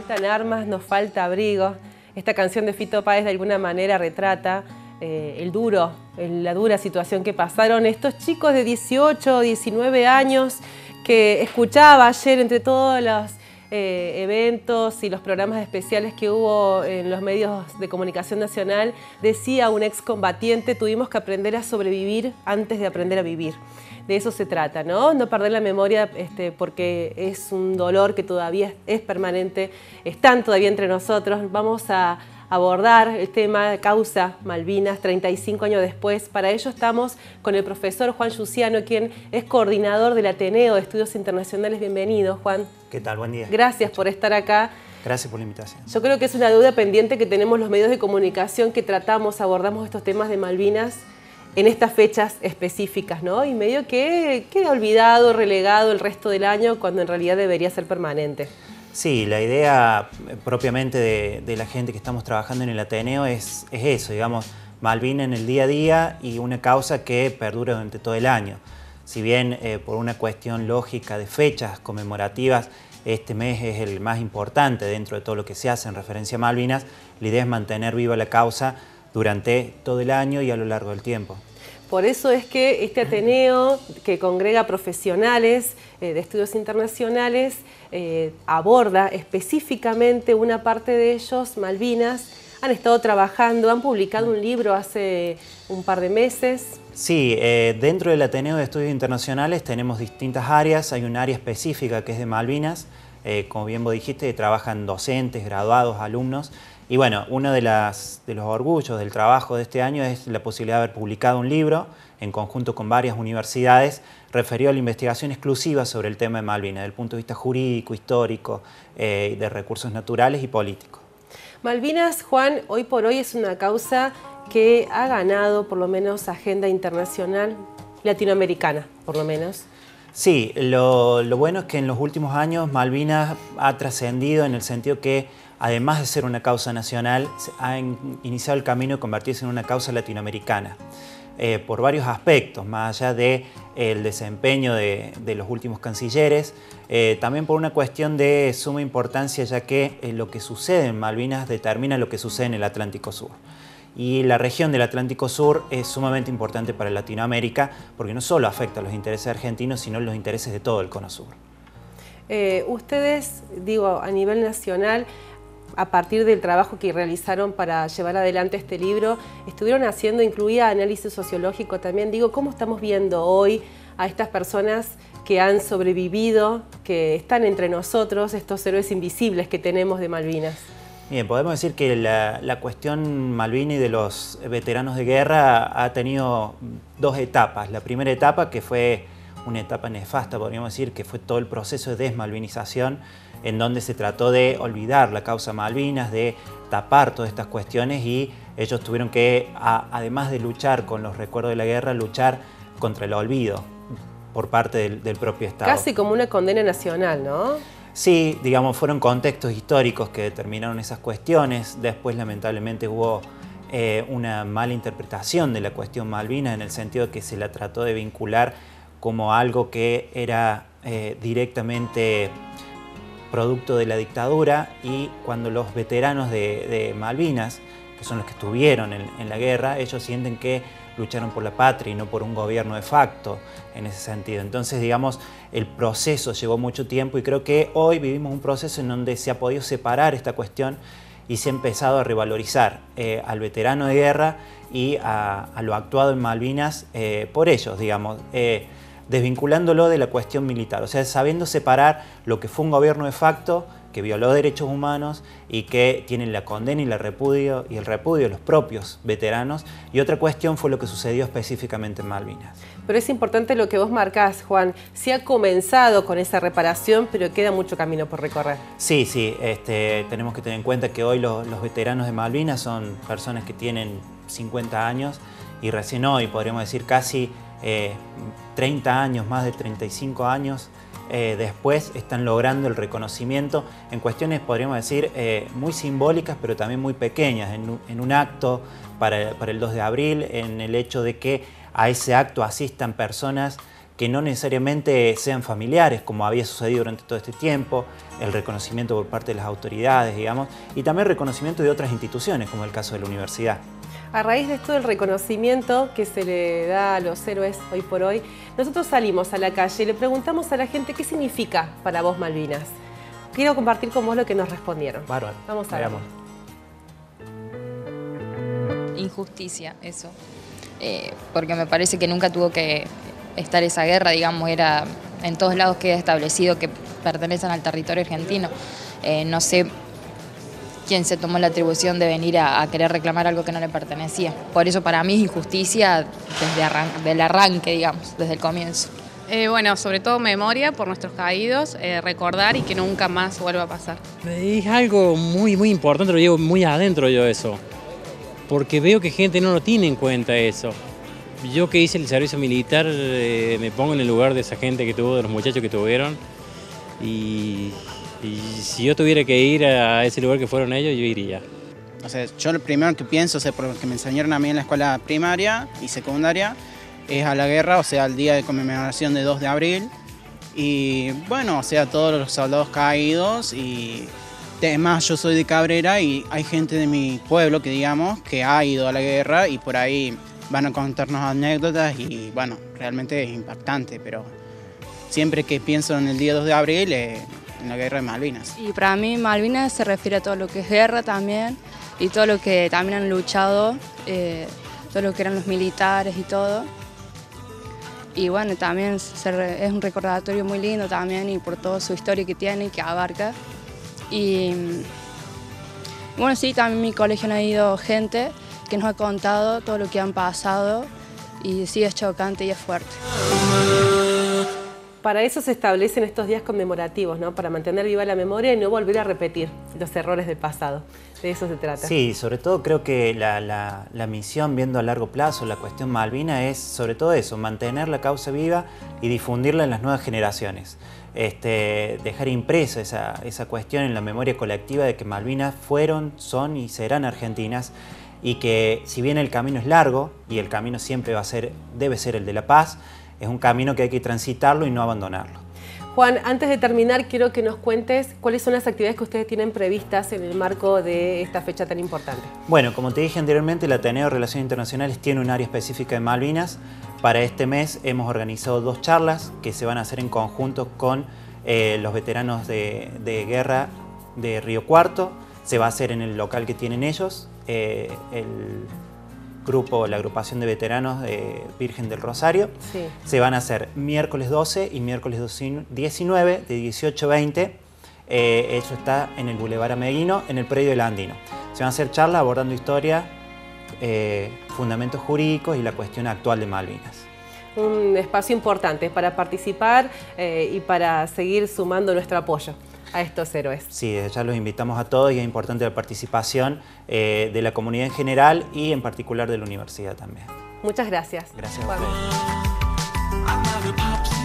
faltan armas, nos falta abrigo. Esta canción de Fito Páez de alguna manera retrata la dura situación que pasaron estos chicos de 18, 19 años que escuchaba ayer entre todos los eventos y los programas especiales que hubo en los medios de comunicación nacional. Decía un excombatiente: tuvimos que aprender a sobrevivir antes de aprender a vivir. De eso se trata, ¿no? No perder la memoria porque es un dolor que todavía es permanente, están todavía entre nosotros. Vamos a abordar el tema Causa Malvinas 35 años después. Para ello estamos con el profesor Juan Yusiano, quien es coordinador del Ateneo de Estudios Internacionales. Bienvenido, Juan. ¿Qué tal? Buen día. Gracias por estar acá. Gracias por la invitación. Yo creo que es una deuda pendiente que tenemos los medios de comunicación que abordamos estos temas de Malvinas en estas fechas específicas, ¿no? Y medio que queda olvidado, relegado el resto del año, cuando en realidad debería ser permanente. Sí, la idea propiamente de la gente que estamos trabajando en el Ateneo es eso, digamos, Malvinas en el día a día y una causa que perdura durante todo el año. Si bien por una cuestión lógica de fechas conmemorativas, este mes es el más importante dentro de todo lo que se hace en referencia a Malvinas, la idea es mantener viva la causa durante todo el año y a lo largo del tiempo. Por eso es que este Ateneo, que congrega profesionales de estudios internacionales, aborda específicamente una parte de ellos, Malvinas. Han estado trabajando, han publicado un libro hace un par de meses. Sí, dentro del Ateneo de Estudios Internacionales tenemos distintas áreas. Hay un área específica que es de Malvinas, como bien vos dijiste, trabajan docentes, graduados, alumnos. Y bueno, uno de los orgullos del trabajo de este año es la posibilidad de haber publicado un libro en conjunto con varias universidades referido a la investigación exclusiva sobre el tema de Malvinas, desde el punto de vista jurídico, histórico, de recursos naturales y políticos. Malvinas, Juan, hoy por hoy es una causa que ha ganado por lo menos agenda internacional latinoamericana, por lo menos. Sí, lo bueno es que en los últimos años Malvinas ha trascendido en el sentido que, además de ser una causa nacional, ha iniciado el camino de convertirse en una causa latinoamericana. Por varios aspectos, más allá del desempeño de los últimos cancilleres, también por una cuestión de suma importancia, ya que lo que sucede en Malvinas determina lo que sucede en el Atlántico Sur. Y la región del Atlántico Sur es sumamente importante para Latinoamérica, porque no solo afecta a los intereses argentinos, sino los intereses de todo el Cono Sur. Ustedes, digo, a nivel nacional, a partir del trabajo que realizaron para llevar adelante este libro, estuvieron haciendo, incluía análisis sociológico también. Digo, ¿cómo estamos viendo hoy a estas personas que han sobrevivido, que están entre nosotros, estos héroes invisibles que tenemos de Malvinas? Bien, podemos decir que la cuestión Malvinas y de los veteranos de guerra ha tenido dos etapas. La primera etapa, que fue una etapa nefasta, podríamos decir, que fue todo el proceso de desmalvinización, en donde se trató de olvidar la causa Malvinas, de tapar todas estas cuestiones, y ellos tuvieron que, además de luchar con los recuerdos de la guerra, luchar contra el olvido por parte del propio Estado. Casi como una condena nacional, ¿no? Sí, digamos, fueron contextos históricos que determinaron esas cuestiones. Después, lamentablemente, hubo una mala interpretación de la cuestión Malvinas, en el sentido de que se la trató de vincular como algo que era directamente producto de la dictadura, y cuando los veteranos de Malvinas, que son los que estuvieron en la guerra, ellos sienten que lucharon por la patria y no por un gobierno de facto en ese sentido. Entonces, digamos, el proceso llevó mucho tiempo, y creo que hoy vivimos un proceso en donde se ha podido separar esta cuestión y se ha empezado a revalorizar al veterano de guerra y a lo actuado en Malvinas por ellos, digamos, desvinculándolo de la cuestión militar, o sea, sabiendo separar lo que fue un gobierno de facto que violó derechos humanos y que tienen la condena y el repudio de los propios veteranos, y otra cuestión fue lo que sucedió específicamente en Malvinas. Pero es importante lo que vos marcás, Juan. Se ha comenzado con esa reparación, pero queda mucho camino por recorrer. Sí, tenemos que tener en cuenta que hoy los veteranos de Malvinas son personas que tienen 50 años, y recién hoy, podríamos decir casi 30 años, más de 35 años después, están logrando el reconocimiento en cuestiones, podríamos decir, muy simbólicas, pero también muy pequeñas, en un acto para el 2 de abril, en el hecho de que a ese acto asistan personas que no necesariamente sean familiares, como había sucedido durante todo este tiempo, el reconocimiento por parte de las autoridades, digamos, y también el reconocimiento de otras instituciones, como el caso de la universidad. A raíz de esto del reconocimiento que se le da a los héroes hoy por hoy, nosotros salimos a la calle y le preguntamos a la gente qué significa para vos Malvinas. Quiero compartir con vos lo que nos respondieron. Bárbaro. Vamos a ver. Injusticia, eso. Porque me parece que nunca tuvo que estar esa guerra, digamos, era en todos lados queda establecido que pertenecen al territorio argentino. No sé quién se tomó la atribución de venir a querer reclamar algo que no le pertenecía. Por eso para mí es injusticia desde el arranque, digamos, desde el comienzo. Bueno, sobre todo memoria por nuestros caídos, recordar y que nunca más vuelva a pasar. Es algo muy importante, lo llevo muy adentro yo eso, porque veo que gente no lo tiene en cuenta eso. Yo que hice el servicio militar me pongo en el lugar de esa gente que tuvo, de los muchachos que tuvieron, y si yo tuviera que ir a ese lugar que fueron ellos, yo iría. O sea, yo lo primero que pienso, o sea, porque me enseñaron a mí en la escuela primaria y secundaria, es a la guerra, o sea, al día de conmemoración de 2 de abril. Y bueno, o sea, todos los soldados caídos y además yo soy de Cabrera y hay gente de mi pueblo que digamos que ha ido a la guerra y por ahí van a contarnos anécdotas y bueno, realmente es impactante, pero siempre que pienso en el día 2 de abril, en la guerra de Malvinas. Y para mí Malvinas se refiere a todo lo que es guerra también y todo lo que también han luchado, todo lo que eran los militares y todo. Y bueno, también es un recordatorio muy lindo también y por toda su historia que tiene y que abarca. Y bueno, sí, también en mi colegio ha ido gente que nos ha contado todo lo que han pasado y sí es chocante y es fuerte. Para eso se establecen estos días conmemorativos, ¿no? Para mantener viva la memoria y no volver a repetir los errores del pasado. De eso se trata. Sí, sobre todo creo que la misión, viendo a largo plazo, la cuestión Malvina es sobre todo eso, mantener la causa viva y difundirla en las nuevas generaciones. Dejar impresa esa cuestión en la memoria colectiva de que Malvinas fueron, son y serán argentinas, y que si bien el camino es largo y el camino siempre debe ser el de la paz, es un camino que hay que transitarlo y no abandonarlo. Juan, antes de terminar, quiero que nos cuentes cuáles son las actividades que ustedes tienen previstas en el marco de esta fecha tan importante. Bueno, como te dije anteriormente, el Ateneo de Relaciones Internacionales tiene un área específica de Malvinas. Para este mes hemos organizado 2 charlas que se van a hacer en conjunto con los veteranos de guerra de Río Cuarto. Se va a hacer en el local que tienen ellos, la agrupación de veteranos de Virgen del Rosario. Sí. Se van a hacer miércoles 12 y miércoles 19 de 18 a 20. Eso está en el Boulevard Ameguino, en el predio del Andino. Se van a hacer charlas abordando historia, fundamentos jurídicos y la cuestión actual de Malvinas. Un espacio importante para participar y para seguir sumando nuestro apoyo a estos héroes. Sí, desde ya los invitamos a todos y es importante la participación de la comunidad en general y en particular de la universidad también. Muchas gracias. Gracias a ustedes.